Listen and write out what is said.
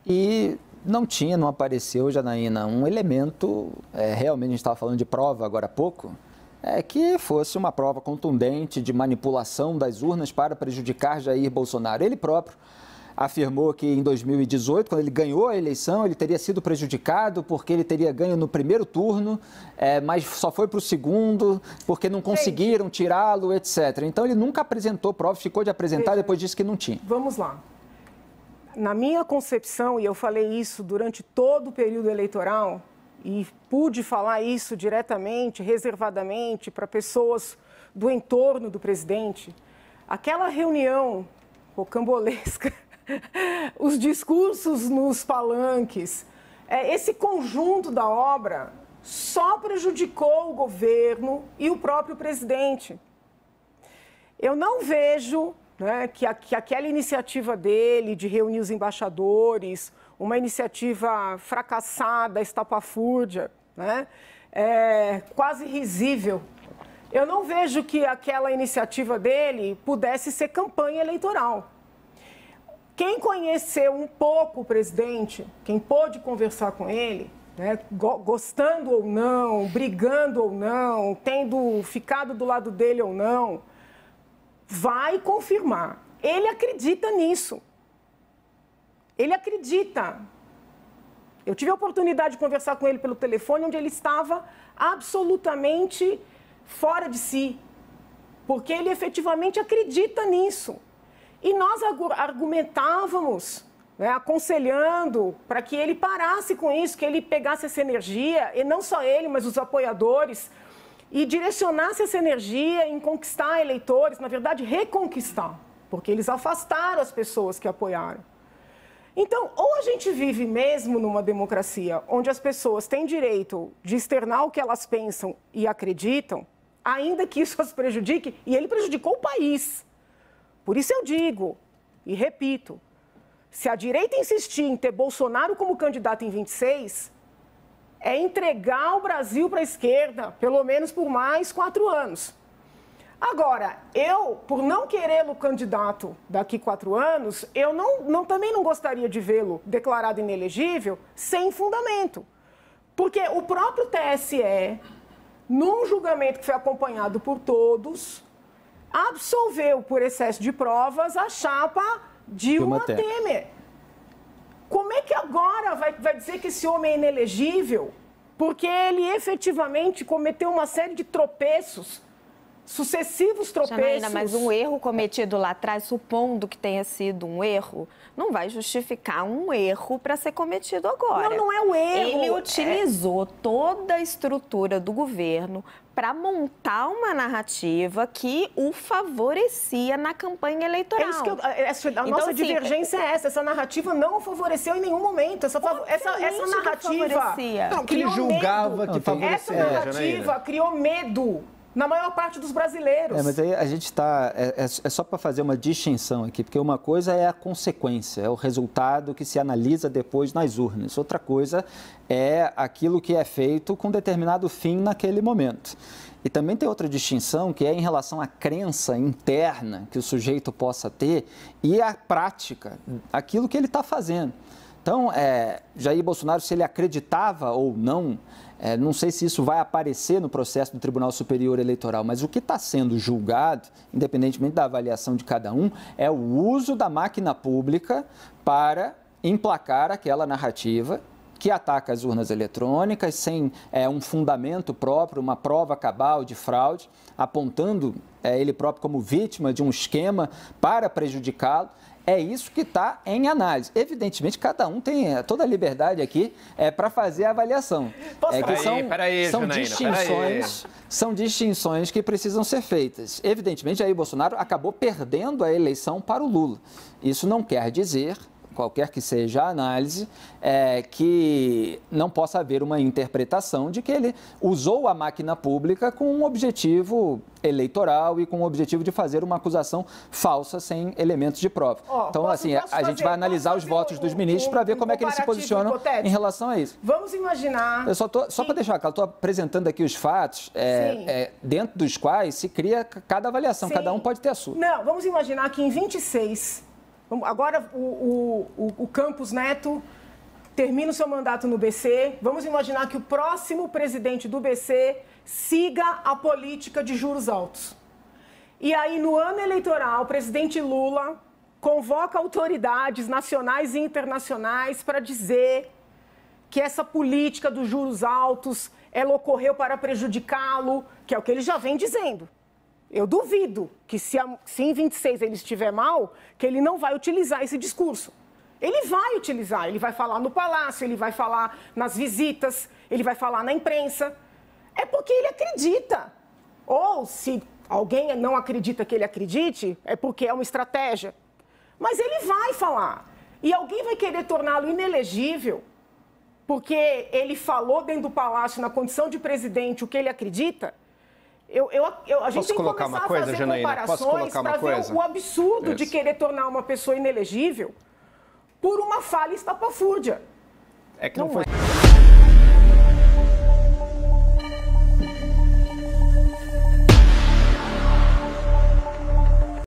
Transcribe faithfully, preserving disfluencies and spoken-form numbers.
E não tinha, não apareceu, Janaína, um elemento, é, realmente a gente estava falando de prova agora há pouco, é que fosse uma prova contundente de manipulação das urnas para prejudicar Jair Bolsonaro. Ele próprio afirmou que em dois mil e dezoito, quando ele ganhou a eleição, ele teria sido prejudicado porque ele teria ganho no primeiro turno, é, mas só foi para o segundo, porque não conseguiram tirá-lo, etcétera. Então, ele nunca apresentou provas, ficou de apresentar, depois disse que não tinha. Vamos lá. Na minha concepção, e eu falei isso durante todo o período eleitoral, e pude falar isso diretamente, reservadamente, para pessoas do entorno do presidente, aquela reunião rocambolesca, os discursos nos palanques, esse conjunto da obra só prejudicou o governo e o próprio presidente. Eu não vejo, né, que, a, que aquela iniciativa dele de reunir os embaixadores, uma iniciativa fracassada, estapafúrdia, né, é, quase risível. Eu não vejo que aquela iniciativa dele pudesse ser campanha eleitoral. Quem conheceu um pouco o presidente, quem pôde conversar com ele, né, gostando ou não, brigando ou não, tendo ficado do lado dele ou não, vai confirmar. Ele acredita nisso. Ele acredita. Eu tive a oportunidade de conversar com ele pelo telefone, onde ele estava absolutamente fora de si, porque ele efetivamente acredita nisso. E nós argumentávamos, né, aconselhando para que ele parasse com isso, que ele pegasse essa energia, e não só ele, mas os apoiadores, e direcionasse essa energia em conquistar eleitores, na verdade, reconquistar, porque eles afastaram as pessoas que apoiaram. Então, ou a gente vive mesmo numa democracia onde as pessoas têm direito de externar o que elas pensam e acreditam, ainda que isso as prejudique, e ele prejudicou o país. Por isso eu digo, e repito, se a direita insistir em ter Bolsonaro como candidato em vinte e seis, é entregar o Brasil para a esquerda, pelo menos por mais quatro anos. Agora, eu, por não querê-lo candidato daqui quatro anos, eu não, não, também não gostaria de vê-lo declarado inelegível sem fundamento. Porque o próprio T S E, num julgamento que foi acompanhado por todos, absolveu por excesso de provas a chapa Dilma Temer. Como é que agora vai, vai dizer que esse homem é inelegível? Porque ele efetivamente cometeu uma série de tropeços, sucessivos tropeços. Janaína, mas um erro cometido lá atrás, supondo que tenha sido um erro, não vai justificar um erro para ser cometido agora. Não, não é um erro. Ele utilizou é... toda a estrutura do governo para montar uma narrativa que o favorecia na campanha eleitoral. É isso que eu, essa, a então, nossa assim, divergência é essa. Essa narrativa não o favoreceu em nenhum momento. Essa, essa, essa narrativa... Não, que ele julgava medo. que favorecia. Essa narrativa criou medo na maior parte dos brasileiros. É, mas aí a gente está... É, é, é só para fazer uma distinção aqui, porque uma coisa é a consequência, é o resultado que se analisa depois nas urnas. Outra coisa é aquilo que é feito com determinado fim naquele momento. E também tem outra distinção, que é em relação à crença interna que o sujeito possa ter e à prática, aquilo que ele está fazendo. Então, é, Jair Bolsonaro, se ele acreditava ou não, é, não sei se isso vai aparecer no processo do Tribunal Superior Eleitoral, mas o que está sendo julgado, independentemente da avaliação de cada um, é o uso da máquina pública para emplacar aquela narrativa que ataca as urnas eletrônicas sem é, um fundamento próprio, uma prova cabal de fraude, apontando é, ele próprio como vítima de um esquema para prejudicá-lo. É isso que está em análise. Evidentemente, cada um tem toda a liberdade aqui é, para fazer a avaliação. Posso... É que são, peraí, peraí, são Janaína, distinções, são distinções que precisam ser feitas. Evidentemente, Jair Bolsonaro acabou perdendo a eleição para o Lula. Isso não quer dizer, qualquer que seja a análise, é, que não possa haver uma interpretação de que ele usou a máquina pública com um objetivo eleitoral e com o objetivo de fazer uma acusação falsa sem elementos de prova. Oh, então, posso, assim, posso a fazer, gente vai analisar os votos um, dos ministros um, para ver um como é que eles se posicionam hipotético. Em relação a isso. Vamos imaginar... Eu só, tô, só para deixar claro, estou apresentando aqui os fatos é, é, dentro dos quais se cria cada avaliação, Sim. cada um pode ter a sua. Não, vamos imaginar que em vinte e seis... Agora o, o, o Campos Neto termina o seu mandato no B C. Vamos imaginar que o próximo presidente do B C siga a política de juros altos. E aí, no ano eleitoral, o presidente Lula convoca autoridades nacionais e internacionais para dizer que essa política dos juros altos, ela ocorreu para prejudicá-lo, que é o que ele já vem dizendo. Eu duvido que se, a, se em vinte e seis ele estiver mal, que ele não vai utilizar esse discurso. Ele vai utilizar, ele vai falar no Palácio, ele vai falar nas visitas, ele vai falar na imprensa. É porque ele acredita. Ou se alguém não acredita que ele acredite, é porque é uma estratégia. Mas ele vai falar. E alguém vai querer torná-lo inelegível porque ele falou dentro do Palácio, na condição de presidente, o que ele acredita. Eu, eu, eu, a gente Posso tem que colocar começar uma coisa, a fazer Janaína? comparações para ver o, o absurdo Isso. de querer tornar uma pessoa inelegível por uma falha estapafúrdia. É que não, não foi... É.